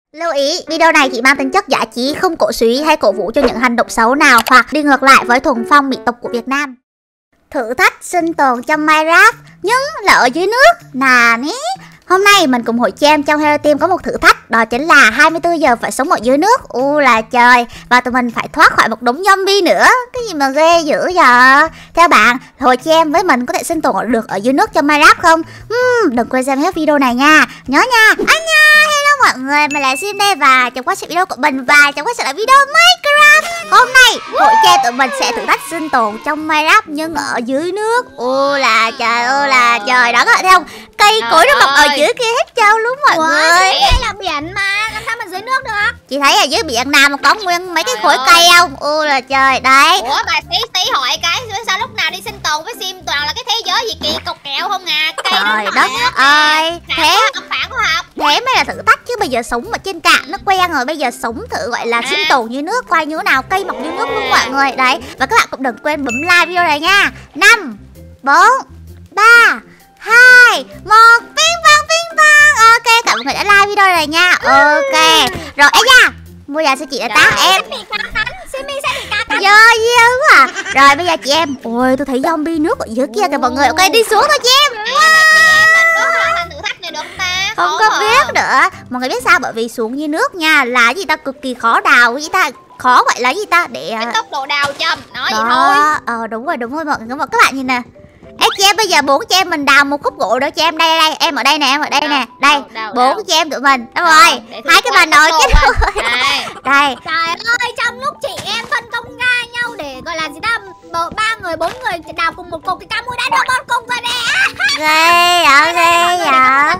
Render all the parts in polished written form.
Lưu ý, video này chỉ mang tính chất giải trí, không cổ suý hay cổ vũ cho những hành động xấu nào hoặc đi ngược lại với thuần phong mỹ tục của Việt Nam. Thử thách sinh tồn trong Minecraft nhưng là ở dưới nước. Nà ní. Hôm nay mình cùng hội Cham trong Hero Team có một thử thách, đó chính là 24 giờ phải sống ở dưới nước. Là trời. Và tụi mình phải thoát khỏi một đống zombie nữa. Cái gì mà ghê dữ vậy? Theo bạn, hội Cham với mình có thể sinh tồn được ở dưới nước trong Minecraft không? Đừng quên xem hết video này nha. Nhớ nha. Hello mọi người, mình là Sim đây và trong quá trình video của mình và trong quá trình là video Minecraft. Hôm nay hội Cham tụi mình sẽ thử thách sinh tồn trong Minecraft nhưng ở dưới nước. Là trời, đó các bạn thấy không? Cây cối nó mọc ở dưới kia hết trơn luôn mọi người. Đây là biển mà, làm sao mà dưới nước được? Chị thấy ở dưới biển nào mà có nguyên mấy cái khối cây không? Là trời, đấy. Ủa bà tí hỏi cái sao lúc nào đi sinh tồn với Sim toàn là cái thế giới gì kỳ cục kẹo không à? Cây trời đất ơi. Thế phản khoa học. Thế mới là thử thách chứ bây giờ sống ở trên cạn nó quen rồi, bây giờ sống thử gọi là sinh tồn dưới nước coi như thế nào, cây mọc dưới nước luôn mọi người. Đấy, và các bạn cũng đừng quên bấm like video này nha. 5 4 3 2 1 ping pong. Ok, cảm ơn mọi người đã like video này nha. Ok. Rồi ấy da, mua nhà sẽ chị đã tát em. Simi sẽ bị cá cắn. Dơ quá à. Rồi bây giờ chị em. Ôi tôi thấy zombie nước ở dưới kia kìa mọi người. Ok đi xuống thôi chị em. Thử thách này được không ta? Không có biết nữa. Mọi người biết sao, bởi vì xuống dưới nước nha là gì ta, cực kỳ khó đào cái gì ta, khó gọi là gì ta để cái tốc độ đào chậm nói vậy thôi. Đúng rồi mọi người, các bạn nhìn nè. Ê chị em, bây giờ 4 chị em mình đào một khúc gỗ nữa chị em. Đây em ở đây nè, em ở đây nè. Đây 4 chị em tụi mình. Đúng rồi, hai cái bà nội chết rồi. Đây. Trời ơi, trong lúc chị em phân công ra nhau để gọi là gì ta, 3 người 4 người đào cùng một cục thì Camui đã được một cục rồi nè. Ghê ạ.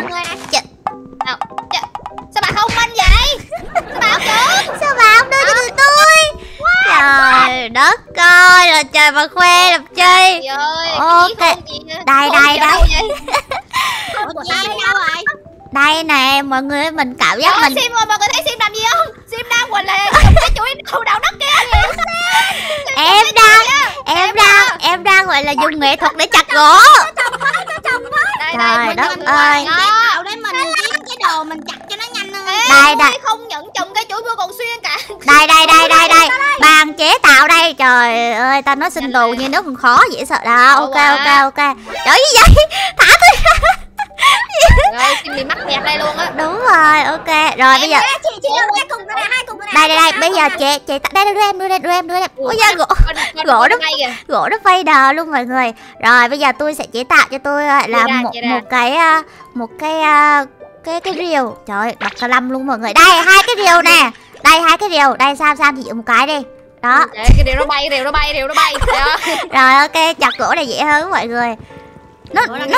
Sao bà không minh vậy? Sao bà không đưa cho tụi tôi? Trời đất ơi, là trời mà khoe làm chi. Ok. Đây. Đây nè mọi người, mình cảm giác mình. Sim ơi, mọi người thấy Sim làm gì không? Sim đang quỳnh là cái chuỗi đào đất kia. Em đang gọi là dùng nghệ thuật để chặt gỗ. Trời đất ơi. Để mình kiếm cái đồ mình chặt cho nó nhanh hơn. Đây. Không nhận trồng cái chuỗi vừa còn xuyên cả. Đây. Bàn chế tạo đây. Trời ơi, ta nói sinh tồn như nước còn khó dễ sợ đó. Ok. Trời gì vậy? Thả tôi ra. Rồi, Sim bị mắc kẹt đây luôn á. Đúng rồi, ok. Rồi bây giờ chị đưa cái cục này, 2 cục này. Đây, bây giờ chị đây đưa em. Ôi da, gỗ nó phay đờ luôn mọi người. Rồi bây giờ tôi sẽ chế tạo cho tôi là một cái rìu. Trời ơi, đập cả lâm luôn mọi người. Đây 2 cái rìu nè. Đây 2 cái rìu. Đây Sam chỉ dùng một cái đi. Đó. Cái rìu nó bay. Rồi ok, chặt gỗ này dễ hơn mọi người. Nó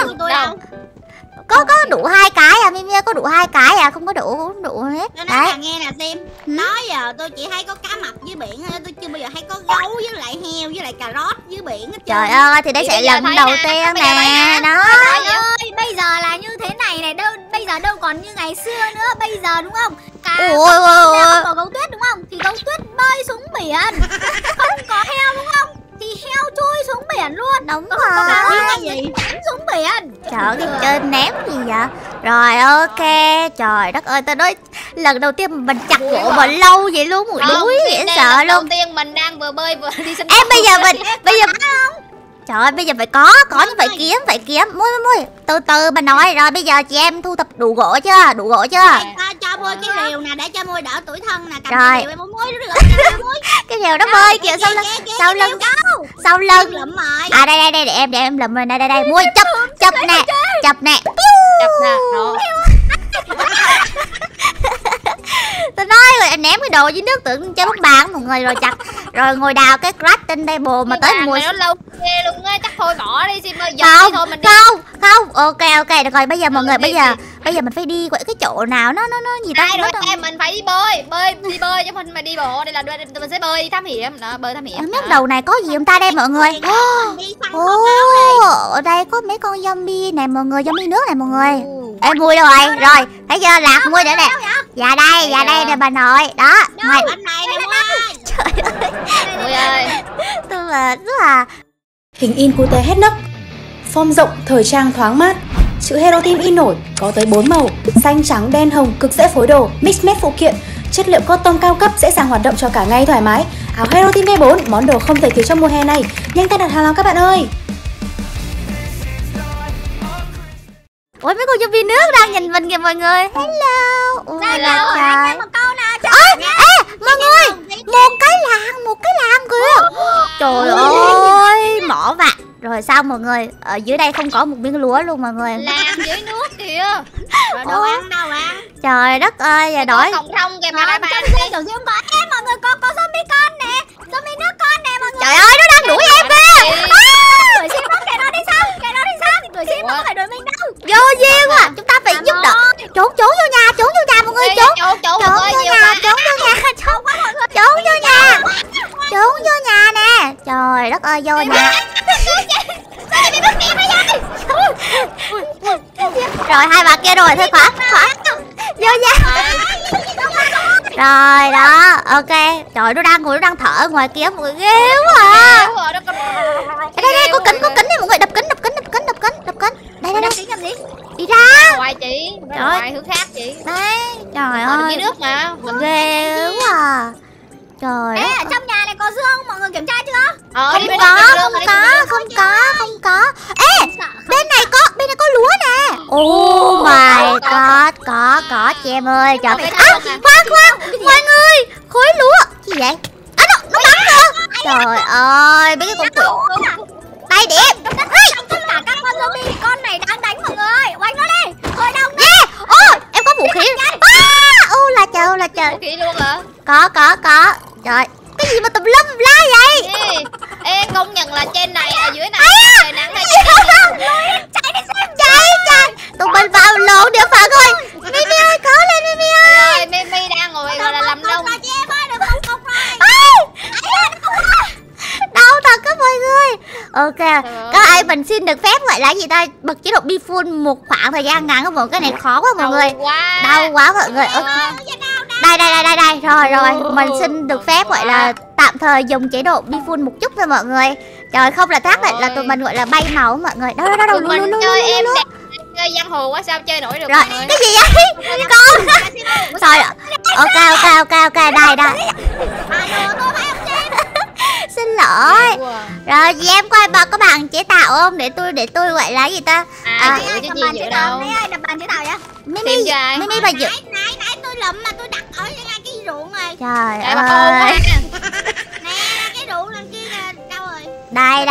có đủ 2 cái à, Mimi có đủ 2 cái à, không có đủ hết. Nó nói là nghe nè Sim, nói giờ tôi chỉ hay có cá mập dưới biển thôi, tôi chưa bao giờ hay có gấu với lại heo với lại cà rốt dưới biển hết. Trời ơi, thì đây sẽ lần đầu tiên nè. Đó. Trời ơi, bây giờ là như thế này này, bây giờ đâu còn như ngày xưa nữa, bây giờ đúng không? Có gấu tuyết đúng không? Thì gấu tuyết bơi xuống biển. Không có heo đúng không? Thì heo chui xuống biển luôn. Đúng rồi. Cái gì? Xuống biển. Trời, cái chơi ném gì vậy? Rồi ok. Trời đất ơi, tao nói lần đầu tiên mình chặt gỗ mà lâu vậy luôn, một đuối dễ sợ luôn. Đầu tiên mình đang vừa bơi vừa đi sinh. Em bây giờ trời ơi, bây giờ phải có nhưng phải kiếm. Mui. Từ bà nói. Rồi bây giờ chị em thu thập đủ gỗ chưa? Cho Mui cái rìu nè để cho Mui đỡ tủi thân nè. Cầm rồi. cái rìu em Mui nó được cái rìu nó bơi kìa sau lưng. Đây để em lụm rồi. Đây. Mui chụp nè. Rồi. Tôi nói rồi, anh ném cái đồ dưới nước tưởng chơi bóng bàn mọi người, rồi chặt rồi ngồi đào cái crafting table mà tới mùa nó lâu ghê luôn á, chắc thôi bỏ đi Sim ơi. Không. Ok được rồi, bây giờ mọi người bây giờ mình phải đi cái chỗ nào nó gì ta. Em mình phải đi bơi chứ mình đi bộ. Đây là mình sẽ bơi đi thám hiểm. Đó, bơi thám hiểm. Nước đầu này có gì không ta đây mọi người? Ở đây có mấy con zombie này mọi người, zombie nước này mọi người. Em Mui đâu rồi? Rồi, thấy chưa, lạc Mui nữa nè. Dạ đây nè bà nội. Đó. Bên này nè Mui. Trời ơi. Mui ơi. Tôi mà rất là Hình in cute hết nấc. Form rộng, thời trang thoáng mát. Chữ Hero Team in nổi có tới 4 màu: xanh, trắng, đen, hồng, cực dễ phối đồ, mix match phụ kiện, chất liệu cotton cao cấp, dễ dàng hoạt động cho cả ngày thoải mái. Áo Hero Team V4, món đồ không thể thiếu trong mùa hè này. Nhanh tay đặt hàng nào các bạn ơi. Ôi mấy cô nhân viên nước đang nhìn mình kìa mọi người. Hello. Ôi là trời. Một câu nào cho Mọi người, một cái làng kìa. Trời ơi, mỏ vặt. Rồi sao mọi người? Ở dưới đây không có một miếng lúa luôn mọi người. Làm dưới nước kìa. Rồi đâu ăn. Trời đất ơi, giờ đói. Cộng thông kìa mà trong xe kiểu riêng có em mọi người, có zombie con nè, zombie nước con nè mọi người. Trời ơi, nó đang đuổi em kìa. Đuổi sim nó, kệ nó đi sao? Đuổi sim nó không phải đuổi mình đâu. Vô duyên à, chúng ta phải giúp đỡ. Trốn vô nhà mọi người, trốn vô nhà nè. Trời đất ơi, vô nhà. Rồi hai bà kia rồi, thôi khoảng vô nhà. Rồi đó, ok. Trời, nó đang thở ở ngoài kia, mọi người ghê quá à. Đây có kính đây mọi người, đập kính. Đây Kính làm gì? đi ra. Ngoài chị, ngoài hướng khác chị. Đấy, trời Ở ơi, dưới nước mà. ghê quá à. Trời Ê, ơi. ở trong nhà này có dương, mọi người kiểm tra chưa? Không có. Ê, bên này có lúa nè. Oh my god, có chị em ơi. Trời. Khoan, mọi người, khối lúa. Gì vậy? Nó bắn kìa. Trời ơi, mấy cái con quỷ. Đây điểm. Tất cả các con zombie, con này đang đánh mọi người. Oanh nó đi. Thôi đâu. Yeah. Em có vũ khí. Là trời. Vũ khí luôn hả? Có. Trời, cái gì mà tùm lum la vậy? Ê, công nhận là trên này ở dưới này trời nắng này. Chạy đi xem. Chạy. Tụi mình vào lộn địa phận rồi. Mimi ơi, cố lên Mimi ơi. Mimi đang ngồi gọi là làm đông. Chị em ơi, đừng không rồi. Đau thật các mọi người. Ok, các ai mình xin được phép gọi là gì ta, bật chế độ bi full một khoảng thời gian ngắn không? Cái này khó quá mọi người. Đau quá mọi người. Đây. Rồi, mình xin được phép gọi là tạm thời dùng chế độ bi full một chút thôi mọi người. Trời, không là thác là tụi mình gọi là bay màu mọi người. Đâu. Mình chơi em đẹp, chơi giang hồ quá sao chơi nổi được. Rồi, cái gì vậy? Con. Rồi, ok, đây. Xin lỗi. Rồi chị em coi bà có bằng chế tạo không, để tôi gọi là gì ta? Chứ gì vậy đâu. Đập bàn chế tạo vậy? Mimi bà dự. Nãy tôi lụm mà tôi đặt ở ngay cái ruộng rồi. Trời ơi. Nè, cái ruộng đằng kia đâu rồi? Đây.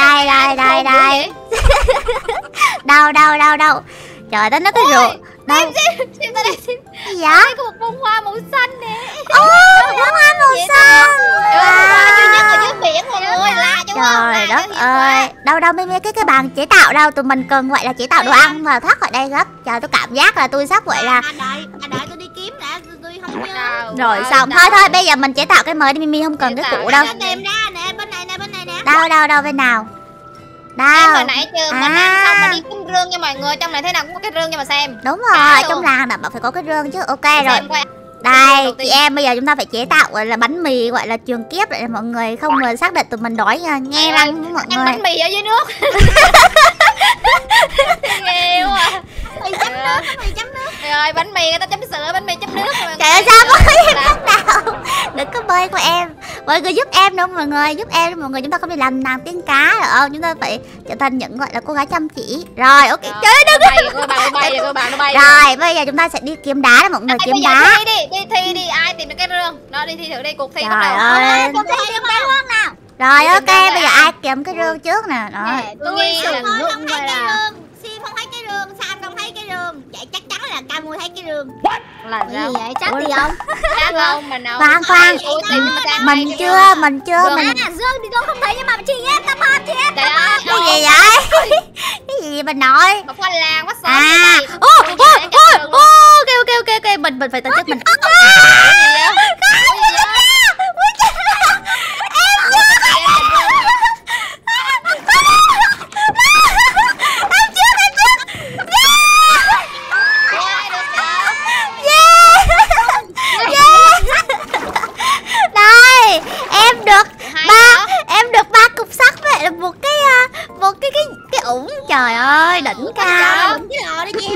Đâu. Trời, tao nói cái ruộng. Đâu? Xem ta đây. Gì vậy? Có một bông hoa màu xanh nè. Bông hoa màu xanh. Hoa duy nhất ở dưới biển mọi người, lạ chứ không? Trời đất ơi. Đâu Mimi, cái bàn chế tạo đâu, tụi mình cần gọi là chế tạo đồ ăn mà thoát khỏi đây gấp. Trời, tôi cảm giác là tôi sắp gọi là đợi tôi đi kiếm đã, tôi không nhớ. rồi xong thôi bây giờ mình chế tạo cái mới đi Mimi, không cần cái cũ đâu. Tìm ra nè, bên này nè. Đâu bên nào? Em hồi nãy chưa mình ăn xong mình đi kiếm rương cho mọi người, trong này thế nào cũng có cái rương cho mà xem. Đúng rồi, trong làng đảm bảo phải có cái rương chứ. Ok rồi. Đây, chị em bây giờ chúng ta phải chế tạo gọi là bánh mì gọi là trường kiếp để mọi người không ngờ xác định tụi mình đói nghe răng mọi người. Bánh mì ở dưới nước. Ghê quá. Mì chấm nước. Rồi bánh mì người ta chấm sữa, bánh mì chấm nước. Trời ơi sao có em lúc nào. Đừng có bơi của em. Mọi người giúp em nữa mọi người, giúp em mọi người, chúng ta không đi làm nàng tiên cá được không? Chúng ta phải trở thành những gọi là cô gái chăm chỉ. Rồi ok. Trời ơi đừng. Nó bay. Rồi bây giờ chúng ta sẽ đi kiếm đá đó mọi người, kiếm đá. Thi đi, ai tìm được cái rương. Nó đi thi thử đi, cuộc thi bắt đầu. Cuộc thi tìm cái rương nào. Rồi ok, bây giờ ai kiếm cái rương trước nè. Rồi. Tôi nghĩ là không thấy cái rương, Sim không thấy cái rương, Sam không thấy cái rương. Vậy chắc chắn là Cam mua thấy cái rương. Là gì vậy? Chắc gì không? Chắc không, mình đâu. Khoan. Mình chưa. Dương thì tôi không thấy nhưng mà chị em tâm hồn chị em. Trời ơi. Cái gì vậy? Cái gì mình nói? Một khoa làng quá ok, mình phải tổ chức mình. Đây, em được ba cục sắt với một cái ủng, trời ơi đỉnh cao.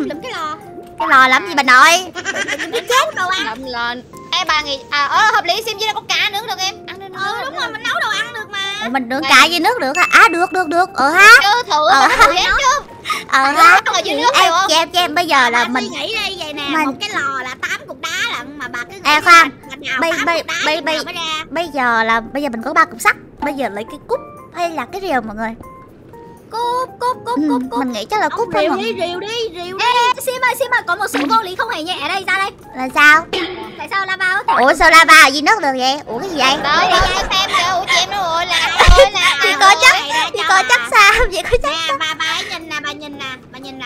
Ê bà nghĩ hợp lý, sim với có cá nướng được em. Ăn nướng Đúng rồi, mình nấu đồ ăn được mà. Ủa, mình nướng cá dưới nước được hả? À được. Ha. Chứ thử thử hết chứ. Ha. Ở dưới nước Ê, được không? cho em bây giờ là Bà mình suy nghĩ đi vậy nè, mình- một cái lò là 8 cục đá lận mà bà cứ nghĩ Ê, khoan. bà đào Bây- 8 bây- cục đá bây- chừng bây- nào mới ra. bây giờ mình có 3 cục sắt. Bây giờ lấy cái cúp hay là cái rìu mọi người? Cúp. Mình nghĩ chắc là cúp thôi Rìu mọi đi, người. rìu đi, rìu đi. Ê, Sim ơi, có một sự vô lý không hề nhẹ ở đây, ra đây. Là sao? Tại sao lava có thể Ủa sao lava ở dưới nước được vậy? Ủa cái gì vậy? Đó, đó, xem kìa. Ủa chị em nó rồi là Chị có chắc, chị có chắc sao? Chị có chắc. Nè, bà ấy nhìn nè, bà nhìn nè.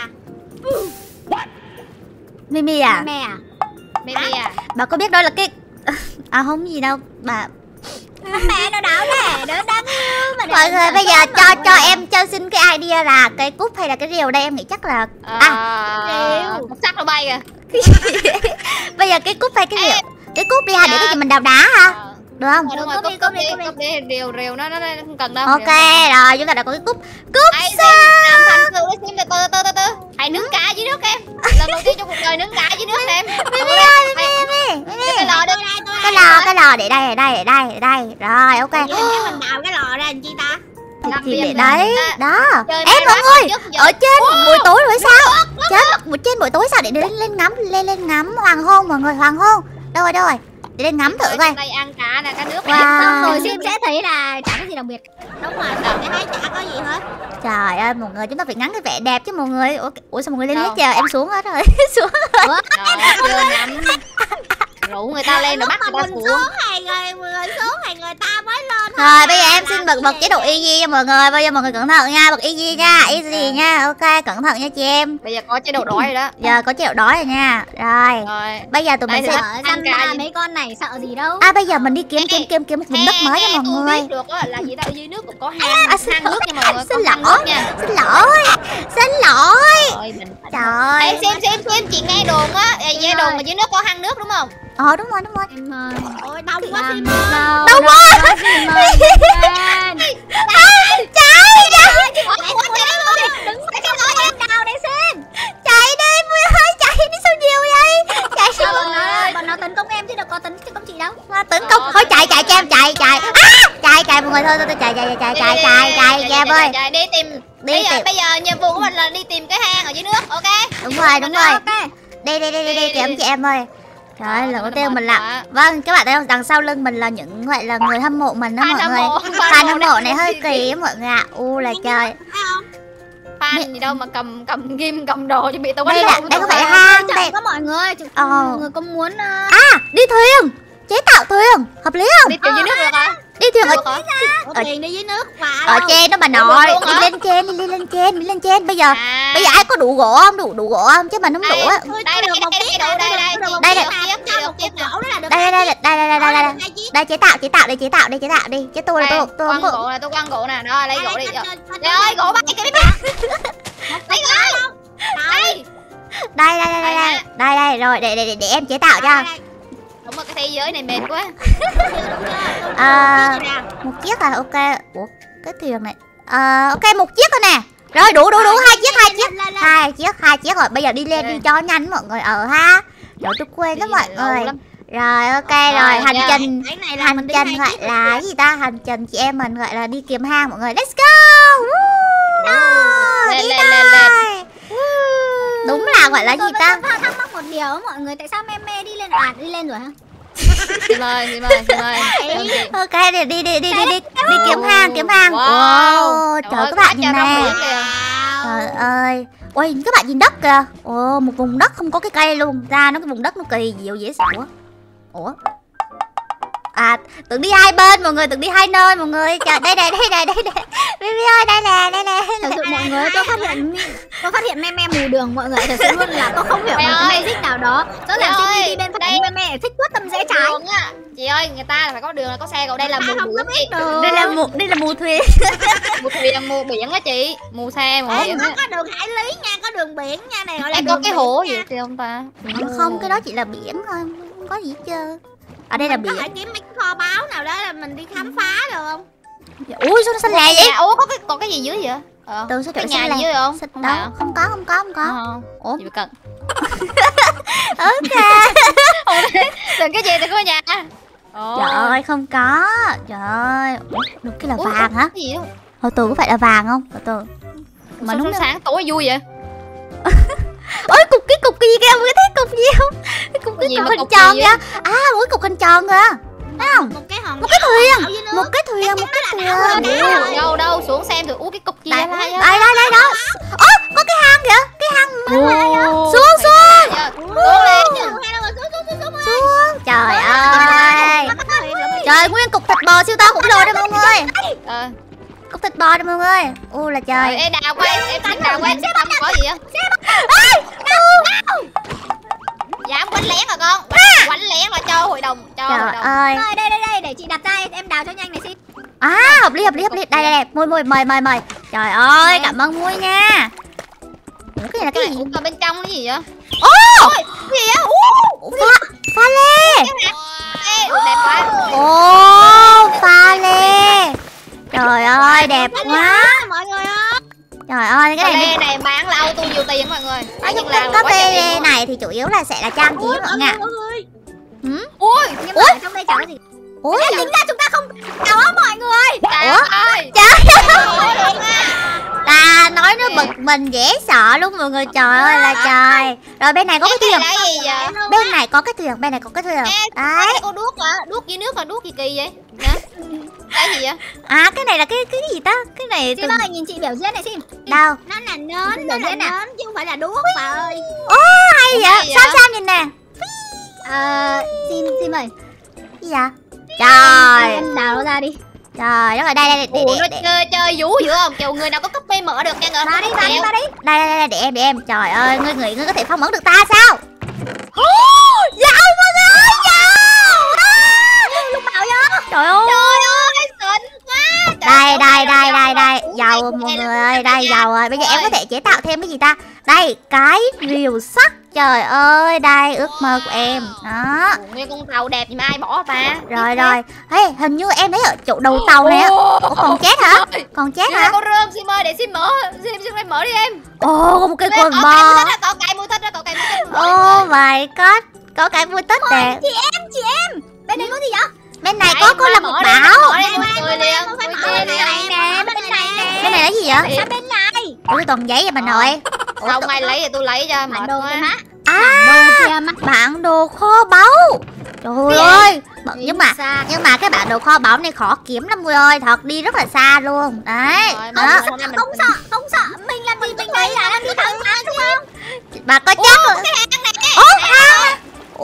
Mimi à? mẹ à? Mimi à? Bà có biết đó là cái à không gì đâu bà. Mẹ nó đảo nè, nó đáng yêu mà. Mọi người bây giờ cho em cho xin cái idea là cái cúp hay là cái rìu đây, em nghĩ chắc là Một sắc nó bay kìa. bây giờ cái cúp hay cái rìu? Cái cúp đi ha, để cái gì mình đào đá ha. Được không? Đúng rồi, cúp đi, rìu nó không cần đâu. Ok rồi, chúng ta đã có cái cúp. Cúp Ai sao? làm thành sự nó xem từ. Hãy nướng cá dưới nước em. Lần đầu tiên trong cuộc đời nướng cá dưới nước em. Mimi ơi, Mimi. Cái lò đi. Cái lò để đây. Rồi ok. Cái mình đào cái lò ra làm chi ta? Thì để đấy. Đó. Chơi Em mọi Minecraft người, trước giờ. ở trên buổi tối rồi sao? Trên buổi tối sao để lên ngắm hoàng hôn mọi người, hoàng hôn. Đâu rồi? Để lên ngắm thử coi. Đây ăn cá nè, cá nước. Wow. Xong rồi Sim sẽ thấy là chẳng có gì đặc biệt. Đúng rồi, để thấy chả có gì hết. Trời ơi mọi người, chúng ta phải ngắm cái vẻ đẹp chứ mọi người. Ủa sao mọi người lên Đâu? hết chờ em xuống hết rồi. Xuống. Rồi, chưa ngắm. Rủ người ta lên rồi bắt người ta Mình xuống. xuống hay người xuống hay người ta mới lên. Rồi bây giờ em xin bật chế độ easy cho mọi người. Bây giờ mọi người cẩn thận nha, bật easy nha, easy nha. Ok, cẩn thận nha chị em. Bây giờ có chế độ đói rồi đó. Giờ có chế độ đói rồi nha. Rồi. Rồi. Bây giờ tụi mình Đây sẽ thì Săn cá ba gì? mấy con này sợ gì đâu. bây giờ mình đi kiếm một vùng đất mới cho mọi tôi người. biết được á là gì đâu, dưới nước cũng có hang xin nước nha mọi người. xin có hang lỗi. nước nha. Xin lỗi. Rồi mình phải. Trời Ê, ơi. xem chị nghe đồn á, nghe đồn mà dưới nước có hang nước đúng không? Đúng rồi. Em ơi. Ôi đông quá Làm Sim ơi. Đâu quá. Sim ơi. Đào đấy Sim. Chạy đi Mui ơi, chạy đi sao nhiều vậy? Chạy sao? Bọn nó tấn công em chứ đâu có tấn công chị đâu. Tấn công. Thôi chạy cho em chạy. Chạy mọi người, thôi chạy cho em ơi. Đi tìm. Bây giờ nhiệm vụ của mình là đi tìm cái hang ở dưới nước, ok? Đúng rồi. Ok. Đi chị em ơi. Trời ơi, lần đầu tiên mình là vâng, các bạn thấy không, đằng sau lưng mình là những gọi là người hâm mộ mình đó mọi người. Fan hâm mộ này hơi kỳ á mọi người ạ. Là trời. Fan gì đâu mà cầm ghim cầm đồ cho bị tao Đây quánh. có phải là hang đây. Chẳng có mọi người. Mọi người có muốn Đi thuyền. Chế tạo thuyền, hợp lý không? Đi tìm dưới nước được hả? Đi thuyền ở Có thuyền đi dưới nước và ở trên đó bà nội. luôn Đi hả? lên trên. Bây giờ ai có đủ gỗ không? Đủ gỗ không? Chứ mình không đủ á. Đây được một chiếc đây. một chiếc gỗ đó là được. Đây chế tạo đi. Chứ tôi không có. Tôi quăng gỗ nè, đó lấy gỗ đi. Trời ơi, gỗ bay cái biết. Lấy gỗ. Đây rồi để em chế tạo cho. Đúng rồi, cái thế giới này mệt quá. Một chiếc à? Ok. Ủa cái thuyền này ok, một chiếc thôi nè. Rồi đủ hai chiếc rồi. Bây giờ đi lên đi cho nhanh mọi người ha. Rồi tôi quên đó mọi người. Rồi ok rồi, hành trình gọi là cái gì ta? Hành trình chị em mình gọi là đi kiếm hang mọi người. Let's go. Đi thôi. Đúng là gọi là gì ta? Tôi thắc mắc một điều mọi người, tại sao Meme đi lên rồi hả? Chị mời. Ok đi kiếm hang. Wow. Trời các bạn nhìn nè. Trời ơi. Ôi các bạn nhìn đất kìa. Một vùng đất không có cái cây luôn. Ra nó cái vùng đất nó kỳ diệu dễ sợ. Ủa? Tưởng đi hai bên mọi người, tưởng đi hai nơi mọi người. Trời đây. Baby ơi, đây nè. Thật sự mọi người, tôi phát hiện Meme mù đường mọi người, thật sự luôn là tôi không hiểu một cái magic nào đó. Rõ ràng Sim đi bên phải, Meme thích quyết tâm rẽ trái. Chị ơi, người ta là phải có đường là có xe, còn đây là mù không có biết được. Đây là mù thuyền. mù thuyền, mù biển á chị, mù xe, mù biển á. Có đường hải lý nha, có đường biển nha, này gọi là Em có đường cái biển hồ nha. gì kìa không ta? Không, cái đó chỉ là biển thôi, không có gì hết trơn. Ở đây là Mình có thể biển. kiếm mấy cái kho báu nào đó là mình đi khám phá được không? Ui sao nó xanh lè vậy? Ủa còn cái gì dưới vậy? Từ số cái trợ nhà xanh lè. dưới không? Đâu, không có. Không. Ủa? Chị bị cần. Ok. Đừng cái gì từ ngôi nhà. Trời ơi không có. Trời ơi. Ủa, cái là vàng hả? Cái gì đâu? Hồi từ có phải là vàng không? Hồi từ. Mà nó sáng tối vui vậy. Ôi cái cục gì kìa, mới thấy cục gì không? Cái cục hình tròn kìa. À, mỗi cục hình tròn kìa. Thấy không? Một cái hòn Một cái thuyền. đảo Một cái thuyền. Đâu đâu xuống xem thử. Cái cục gì Đây vậy? đây đó. Ơ, có cái hang kìa. Cái hang. Xuống. Xuống. Trời ơi. Trời, nguyên cục thịt bò siêu to khủng lồ đây mọi người. Cục thịt bò đây mọi người. U là trời. Ê đào quay, em đào quay không có gì á. Dám quánh lén à con. Quánh lén là cho hội đồng. Trời ơi. Đây để chị đặt ra em đào cho nhanh này xin. À, hợp lý. Đây. Mui mời. Trời ơi, cảm ơn Mui nha. Ủa, cái này là cái gì? Ủa, bên trong cái gì vậy? Ô! Cái gì á? Pha lê. Ê, đẹp quá. Ồ, pha lê. Trời ơi, đẹp quá. mọi người ơi. Trời ơi, cái này này bán là auto nhiều tiền mọi người. có lê này thì chủ yếu là sẽ là trang trí mọi người. Ui, Nhưng mà trong đây chẳng có gì. Ủa, Tính ra chúng ta không có mọi người. trời ơi. Ta nói nó bực mình dễ sợ luôn mọi người. Trời ơi là trời. Rồi bên này có cái thuyền. Cái gì vậy? Bên này có cái thuyền, bên này có cái thuyền. Đấy. Có đuốc hả? Đuốc dưới nước hả? Đuốc gì kỳ vậy? Hả? Cái gì vậy? À, cái này là cái gì ta? Cái này Sim ơi, nhìn chị biểu diễn này Sim. đâu? Nó là nến, chứ không phải là đuốc bà ơi. Ô, hay vậy. Sam nhìn nè. Sim ơi. Gì vậy? Trời. Em đào nó ra đi. Trời đất ơi, đây Ủa, nó chơi vú dữ không? Kiểu người nào có copy mở được nha ngờ. Ra đi. đây để em. Trời ơi, ngươi nghĩ ngươi có thể phong ấn được ta sao? Dạo mọi người ơi, dạo. Lúc nào vậy? Trời ơi. Xịn quá. Đây, dầu mọi người ơi, đây dầu rồi. Bây giờ em có thể chế tạo thêm cái gì ta? Đây, cái rìu sắt. Trời ơi, đây ước mơ của em. Đó. Nguyên con tàu đẹp gì mà ai bỏ ta. Rồi. Hey, hình như em thấy ở chỗ đầu tàu này á. Ủa, còn chết hả? Còn chết hả? Có rơm Sim ơi, để Sim mở. Sim mở đi em. Ồ, có một cái quần bò. Có cái mua thích đó. Oh my god. Có cái vui tích nè. Chị em. Bên này có gì vậy? Bên này có là một bảo. Cười liền. Bên này nè. Bên này là gì vậy? Sang bên này. Ủa, toàn giấy vậy bà nội. Không ai lấy thì tôi lấy cho. Bản đồ kia má. Bản đồ kho báu. Trời ơi. Nhưng mà cái bản đồ kho báu này khó kiếm lắm Mui ơi. Thật, đi rất là xa luôn. Đấy. Đó. Không sợ. Mình làm gì mình đây là đang đi thẳng mà đúng không? Bà có chắc rồi. Hang.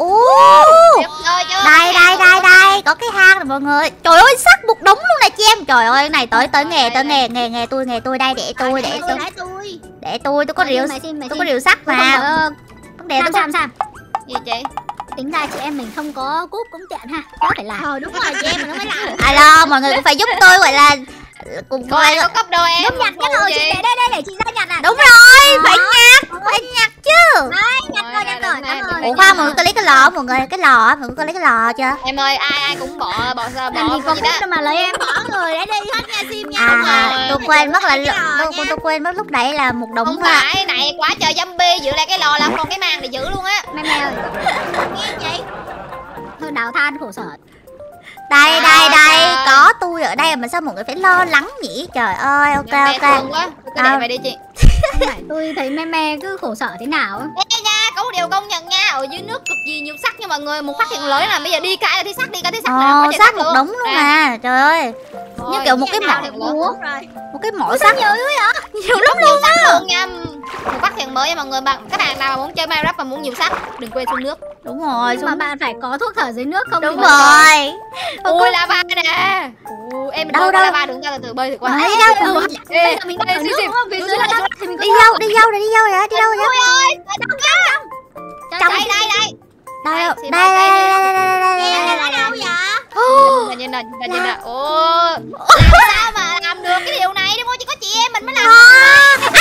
Đây, có cái hang này mọi người. Trời ơi, sắt một đống luôn nè chị em. Trời ơi, cái này tới nghề tôi đây, để tôi có rìu sắt mà. Vấn đề tôi Sam. Gì chị? Tính ra chị em mình không có cúp cũng tiện ha. Có phải làm. Đúng rồi, chị em mà nó mới làm. Alo, mọi người cũng phải giúp tôi gọi là cùng Coi có cấp đâu em. Nhặt rồi chị để chị ra nhặt à. Đúng rồi, phải nhặt chứ. Đấy, nhặt rồi. Cảm ơn. Ủa khoan, mọi người có lấy cái lò mọi người, mọi người có lấy cái lò chưa? Em ơi, ai cũng bỏ Làm gì có gì cúp đó. đâu mà lấy em. Bỏ người để đi hết nha Sim nha. Tôi quên mất lúc đấy là một đống. Không phải, này quá trời zombie giữ lại cái lò làm còn cái màng để giữ luôn á. Mẹ ơi. Nghe chị. Thôi đào than khổ sở. Đây, có tôi ở đây mà sao mọi người phải lo lắng nhỉ? Trời ơi, ok. Quá. Cứ để vậy đi chị. Tôi thấy me cứ khổ sở thế nào. Ê nha, có một điều công nhận nha, ở dưới nước cực kỳ nhiều sắt nha mọi người. Một phát hiện lớn là bây giờ đi cái là thấy sắt, sắt một đống luôn mà. Trời ơi. Như kiểu một cái mỏ sắt nhiều dữ vậy? Nhiều lắm luôn á. Nha. Một phát hiện mới nha mọi người. Các bạn nào mà muốn chơi Minecraft và muốn nhiều sắt, đừng quên xuống nước. Đúng rồi. Nhưng mà bạn phải có thuốc thở dưới nước không? Đúng rồi. Ui lava nè. Em đâu lava đừng ra từ bơi thử qua. Bây giờ mình bắt ở nước đúng không? Phía dưới là đất thì mình đi đâu vậy? Đi đâu vậy? Ui ơi, trong đây. Đâu? Đây đâu vậy? Nhìn nè. Ồ. Làm sao mà làm được cái điều này đúng không? Chỉ có chị em mình mới làm được.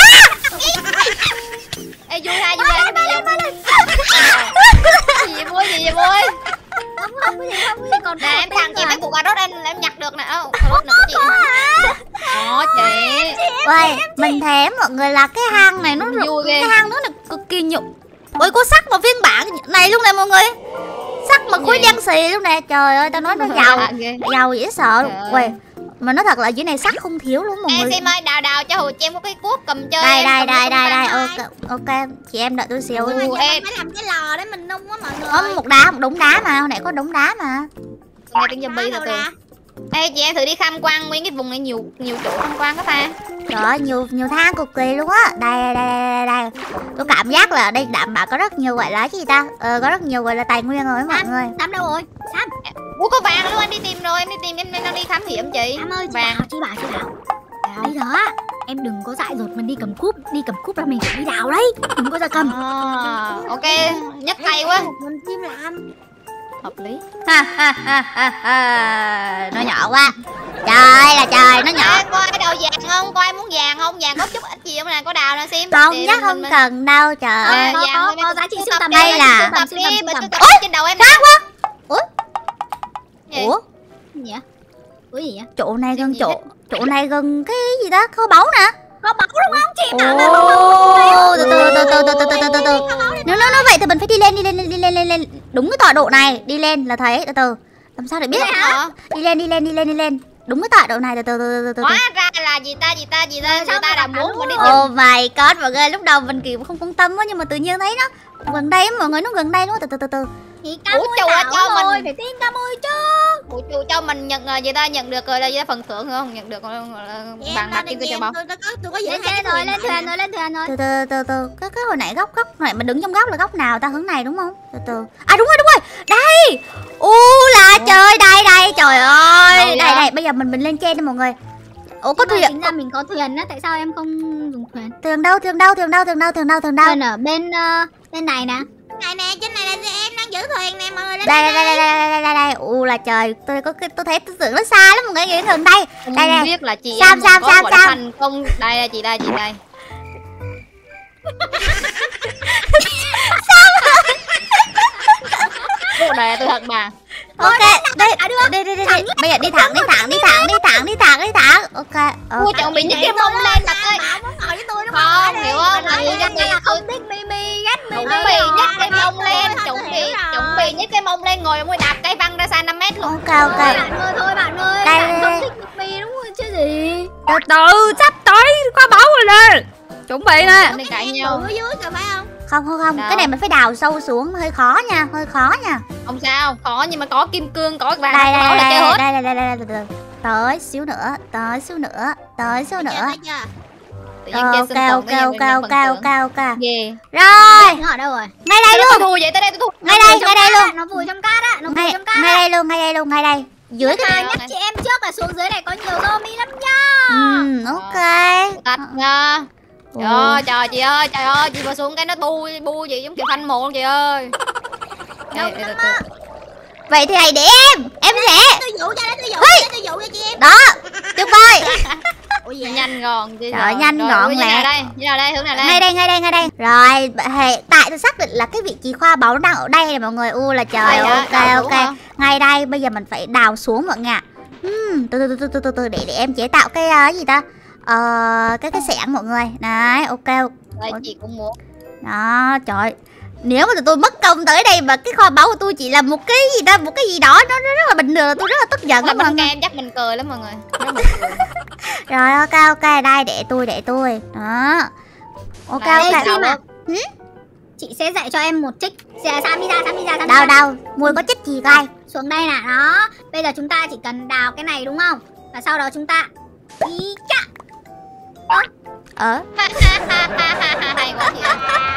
Ê vui ha. Gì vui? Không gì còn nè em thằng chị mấy cục cà rốt em nhặt được nè. Cà rốt nè chị. Đó chị. Ôi, mình thèm mọi người là cái hang này nó vui ghê. Cái hang nó là cực kỳ nhục. Ôi có sắt mà phiên bản này luôn nè mọi người. Sắt mà khối đen xì luôn nè. Trời ơi tao nói nó giàu. Giàu dễ sợ luôn. Ui, mà nói thật là dưới này sắt không thiếu luôn mọi người. Sim ơi, đào cho Hù cho em có cái cuốc cầm chơi. Đây. Ok, chị em đợi tôi xíu. Em phải làm cái lò để mình nung á mọi người. Có một đống đá mà, hồi nãy có đống đá mà. Nghe tiếng zombie từ từ. Ê chị em thử đi tham quan nguyên cái vùng này, nhiều chỗ tham quan đó ta. Trời ơi, nhiều thang cực kỳ luôn á. Đây. Tôi cảm giác là ở đây đảm bảo có rất nhiều gọi là cái gì ta? Có rất nhiều gọi là tài nguyên rồi mọi người. Sam đâu rồi? Sam. Ủa có vàng luôn, em đi tìm rồi, em đang đi thám hiểm chị. Sam ơi, vàng. chị bảo. Bây giờ á, em đừng có dại dột mình đi cầm cúp là mình phải đi đào đấy. Đừng có ra cầm. Ok, nhất tay quá. Mình chim làm. Hợp lý. Nó nhỏ quá. Trời là trời, nó nhỏ. Có ai đào vàng không? Có ai muốn vàng không? Vàng có chút ít gì không nè, có đào nè Sim. Không chắc không cần đâu trời ơi. Có giá trị sưu tầm đây là trên đầu em. Khác quá. Ủa? Gì vậy? Ủa gì vậy? Chỗ này gần chỗ này gần cái gì đó, kho báu nè. Có báu đúng không? Chị bảo là từ. Nếu nó vậy thì mình phải đi lên. Đúng cái tọa độ này, đi lên là thấy, từ. Làm sao để biết hả? Đi lên. Đúng cái tọa độ này, từ. Hóa ra là gì ta người ta đã muốn mình đi tìm. Oh my god mọi người, lúc đầu mình kiểu không quan tâm á, nhưng mà tự nhiên thấy nó gần đây mọi người, nó gần đây đúng không? Từ. Thì cá mui cho mình phải tin cá mui chứ. Ủa chù cho mình nhận gì ta, nhận được rồi là gì ta, phần thưởng không? Nhận được vàng bạc kim cương châu báu. Tôi có lên trên rồi, lên thuyền rồi. Từ. Cái hồi nãy góc này mà đứng trong góc là góc nào ta, hướng này đúng không? Từ. À đúng rồi. Đây. Là trời, đây trời ơi. Đây, bây giờ mình lên trên đây mọi người. Ủa có thuyền. Tính ra mình có thuyền á, tại sao em không dùng thuyền? Thuyền đâu? Thuyền ở bên này nè. Này trên này là em đang giữ thuyền nè mọi người. Đây. Là trời, tôi thấy tôi tưởng nó xa lắm mọi người, nghĩ gần đây. Đây. Biết là chị Sam. thành công. Đây là chị đây. Bộ này tôi thật mà. Ok, đây. Bây giờ đi thẳng. Ok. Ui chuẩn bị nhấc cái mông lên mặt ơi. Không, hiểu không? Là người dân này không thích Mimi, ghét Mimi. Chuẩn bị nhấc cái mông lên, chuẩn bị nhấc cái mông lên, ngồi mới đạp cây văng ra xa 5 mét luôn. Ok. Bạn ơi. Bạn không thích Mimi đúng rồi chứ gì. Từ sắp tới kho báu rồi nè. Chuẩn bị nè. Nên cãi nhau. Ở dưới kìa phải không? Không, cái này mình phải đào sâu xuống, hơi khó nha. Không sao, khó nhưng mà có kim cương, có vàng, có máu là chơi hết. Đây. Tới xíu nữa. Ok. Ghê. Rồi. Nó ở đâu rồi? Ngay đây luôn. Tôi vậy tới đây tôi thu. Ngay đây luôn. Nó vùi trong cát á, Ngay đây. Dưới cái nhắc chị em trước là xuống dưới này có nhiều zombie lắm nha. Ok. Tạch nha. Trời chị ơi, chị vừa xuống cái nó bu gì giống kiểu phanh mồ luôn chị ơi. Vậy thì hãy để em sẽ Tôi dụ cho chị em. đó, tuyệt vời. Nhanh gọn chứ. Trời nhanh gọn lẹ. Đây, hướng này đây. Ngay đây. Rồi, tại tôi xác định là cái vị trí kho báu nó đang ở đây này mọi người. Là trời. Ok. Ngay đây, bây giờ mình phải đào xuống mọi người ạ. Từ để em chế tạo cái gì ta? Cái xẻng mọi người. Đấy, ok. Đây chị cũng muốn. Đó, trời. Nếu mà tôi mất công tới đây mà cái kho báu của tôi chỉ là một cái gì đó nó rất là bình thường, tôi rất là tức giận lắm mọi người. Em chắc mình cười lắm mọi người. Rồi ok, đây để tôi. Đó. Ok. Chị sẽ dạy cho em một trích. Sam đi ra. Đâu, Mui có trích gì coi. Xuống đây nè, đó. Bây giờ chúng ta chỉ cần đào cái này đúng không? Và sau đó chúng ta ý chạ. Hay quá chị ơi.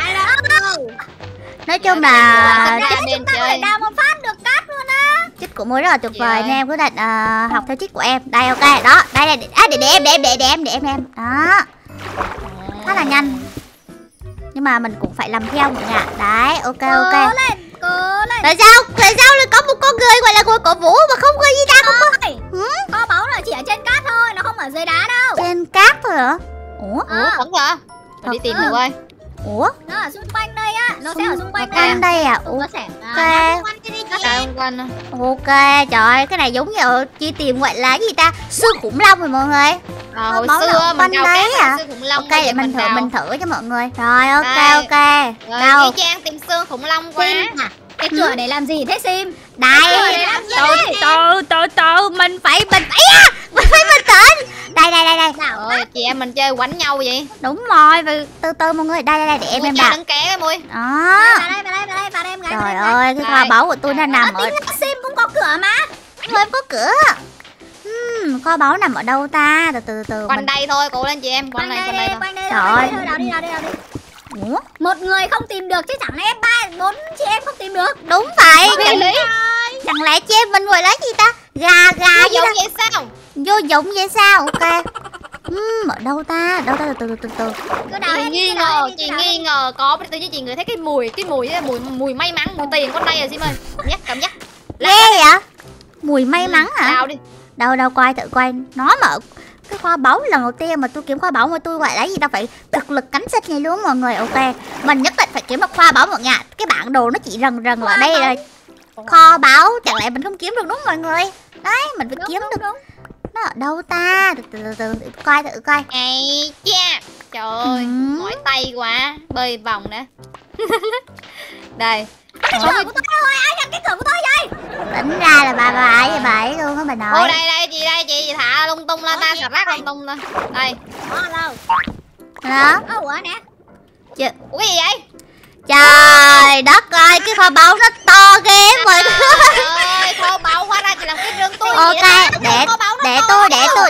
Nói chung là chúng ta có thể đào một phát được cát luôn á. trích của Mui rất là tuyệt vời nên em quyết định học theo trích của em. Đây ok, đó. Đây để em. Đó. Khá là nhanh. Nhưng mà mình cũng phải làm theo mọi người ạ. Đấy, ok. Cố lên. Tại sao lại có một con người gọi là người cổ vũ mà không có gì ra không có? Kho báu là chỉ ở trên cát thôi, nó không ở dưới đá đâu. Trên cát thôi hả? Ủa Vẫn hả? Mình đi tìm thử ơi. Ủa? Nó ở xung quanh đây á, nó sẽ ở xung quanh đây à? Nó sẽ Ok, trời ơi, cái này giống như chi tìm gọi là gì ta? Xương khủng long rồi mọi người. Hồi báu xưa nào mình quanh đào đấy cát à? xương khủng long. Ok, vậy mình thử cho mọi người. Rồi, ok, Đây. ok. Rồi, Đâu? Trang tìm xương khủng long quá. Sim à? Cái cửa này làm gì thế Sim? Đây. Từ, mình phải bình tĩnh. Đây. Ôi, chị em mình chơi quánh nhau vậy. Đúng rồi, từ mọi người. Đây để em Trang đặt. đứng ké cái Mui. Đó. Vào đây em gái. Trời ơi, cái kho Đây. báu của tôi nó nằm ở Sim cũng có cửa mà. em có cửa. Kho báu nằm ở đâu ta? Từ Quanh đây thôi, cố lên chị em. Quanh đây thôi. Quanh đây. Trời. Đào đi. Ủa? Một người không tìm được chứ chẳng lẽ 4 chị em không tìm được. Đúng vậy. Cái lý. Chẳng lẽ chị em mình gọi là gì ta? Gà Ví gì dụ ta? vậy sao? Vô dụng vậy sao? Ok. Ở đâu ta? Từ. Cứ đào hết đi, Chị nghi ngờ có tôi với chị người thấy cái mùi mùi may mắn, mùi tiền con đây rồi Sim ơi. Cảm giác. Ghê vậy? Mùi may mắn hả? Đào đi. Đâu quay tự quay. Nó mà cái kho báu lần đầu tiên mà tôi kiếm kho báu mà tôi gọi là gì ta, phải cực lực cắn xích này luôn mọi người. Ok, mình nhất định phải kiếm được kho báu mọi nhà. Cái bản đồ nó chỉ rần ở đây là kho báu, chẳng lẽ mình không kiếm được đúng không mọi người? Đấy, mình phải kiếm được. Nó ở đâu ta? Từ coi tự coi. Ây cha. Trời ơi, mỏi tay quá. Bơi vòng nữa. Đây. Cái cửa của tôi rồi, ai nhận cái cửa của tôi vậy? Tính ra là bà ấy luôn á bà nội. Ô đây chị thả lung tung lên ta, sạch rác lung tung lên. Đây. Đó. Ủa nè. Ủa cái gì vậy? Trời đất ơi, cái kho báu nó to ghê mọi người. Trời ơi, kho báu hóa ra chị làm cái rừng tôi. Ok, để tôi.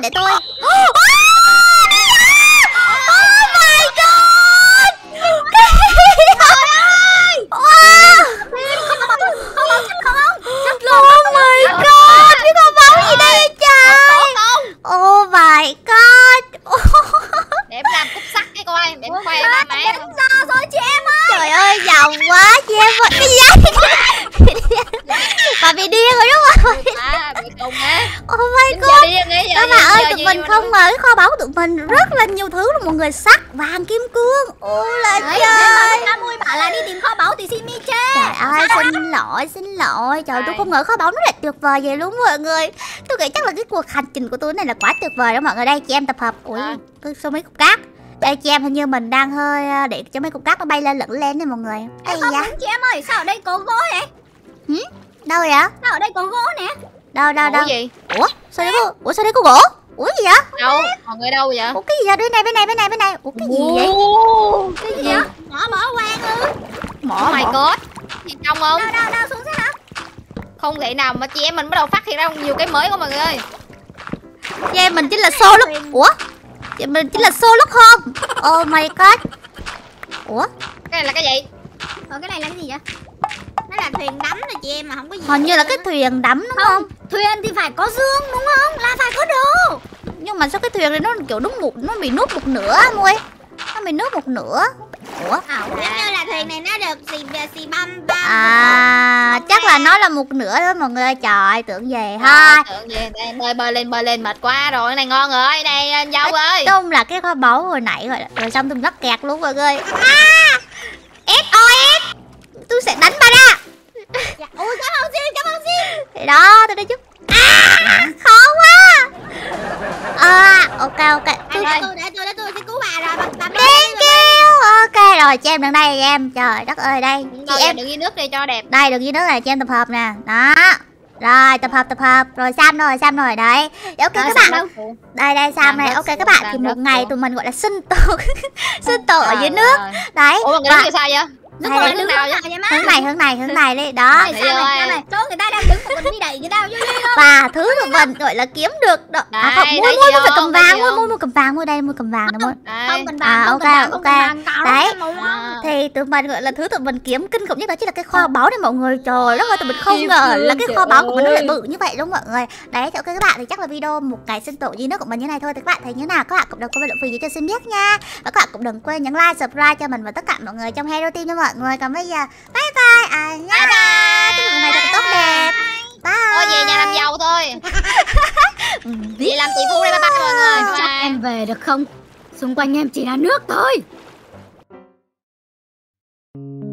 Oh my god. Để em làm cục sắt cái coi, để em khoe ba má. Sao rồi chị em ơi? Trời ơi, giàu quá chị em ơi. Cái gì vậy? Bà bị điên rồi đúng không? Bị cùng á. Oh my god. Các bạn ơi, tụi mình không ngờ cái kho báu của tụi mình rất là nhiều thứ luôn mọi người. Sắt, vàng, kim cương. Ôi là trời. Ca Mui bảo là đi tìm kho báu thì Simi chê. Trời ơi, xin lỗi. Trời, tôi không ngờ kho báu nó lại tuyệt vời vậy luôn mọi người. Tôi nghĩ chắc là cái cuộc hành trình của tôi này là quá tuyệt vời đó mọi người. Đây chị em tập hợp. Ui, tôi số mấy cục cát. Đây chị em, hình như mình đang hơi để cho mấy cục cát nó bay lên lửng lên đây mọi người. Ây Không da. đúng chị em ơi, sao ở đây có gỗ vậy? Đâu vậy? Sao ở đây có gỗ nè? Đâu? Ủa gì? Ủa sao đây có gỗ? Ủa gì vậy? Đâu? Mọi người đâu vậy? Ủa cái gì vậy? Bên này. Ủa cái gì vậy? Cái gì vậy? Mở quang ư? Oh my god. Gì trong không? Đâu xuống thế hả? Không thể nào mà chị em mình bắt đầu phát hiện ra nhiều cái mới của mọi người ơi. Chị em mình chính là Sherlock. Ủa? Chị mình chính là Sherlock Holmes. Oh my god. Ủa? Cái này là cái gì? Cái này là cái gì vậy? Nó là thuyền đắm rồi chị em mà không có gì. Hình như là cái thuyền đắm đúng không? Thuyền thì phải có dương đúng không? Là phải có đồ. Nhưng mà sao cái thuyền này nó kiểu nó bị nút một nửa Mui. Nó bị nút một nửa. Ủa? Giống như là thuyền này nó được xì băm. Chắc là nó là một nửa đó mọi người ơi. Trời, tưởng về ha. Tưởng gì? Đây, bơi lên mệt quá rồi. Cái này ngon rồi. Đây dâu ơi. Đúng là cái kho báu hồi nãy rồi xong tôi mắc kẹt luôn mọi người. SOS. Tôi sẽ đánh bà ra. Ui cảm ơn Sim. Thì đó, tôi đã giúp. Khó quá. Ok. Để tôi sẽ cứu bà rồi. Bà Thank you. Ok rồi, chị em đằng đây chị em. Trời đất ơi đây. Chị em đừng dưới nước đi cho đẹp. đây, đừng dưới nước này, chị em tập hợp nè. Đó. Rồi, tập hợp. Rồi Sam rồi đấy. Ok các bạn. Đây Sam này. Ok các bạn, thì một ngày tụi mình gọi là sinh tồn ở dưới nước. Đấy. Ủa mọi người đứng sao vậy? Đứng Đây, đứng nào vậy? hướng này đi. Đó. Chỗ người ta đang đứng mà mình đi đẩy người ta vô đi không? Và thứ tụi mình gọi là kiếm được đó. Không, mua phải cầm vàng, mua cầm vàng, mua đây, mua cầm vàng nữa. Không cần vàng, không cần vàng. Đấy. Thì tụi mình gọi là thứ tụi mình kiếm kinh khủng nhất đó chính là cái kho báu này mọi người. Trời đất ơi, tụi mình không ngờ là cái kho báu của mình nó lại bự như vậy đúng không mọi người. Đấy, ok các bạn, thì chắc là video một ngày sinh tồn dưới nước của mình như này thôi. Thì các bạn thấy như nào? Các bạn cũng đừng quên bình luận phía dưới cho Sim biết nha. Và các bạn cũng đừng quên nhấn like, subscribe cho mình và tất cả mọi người trong Hero Team cho mọi người. Còn bây giờ bye bye. Chúc mọi người thật tốt đẹp. Bye. Thôi về nhà làm giàu thôi. Chị làm tỷ phú đây, bye bye mọi người. Chắc em về được không? Xung quanh em chỉ là nước thôi.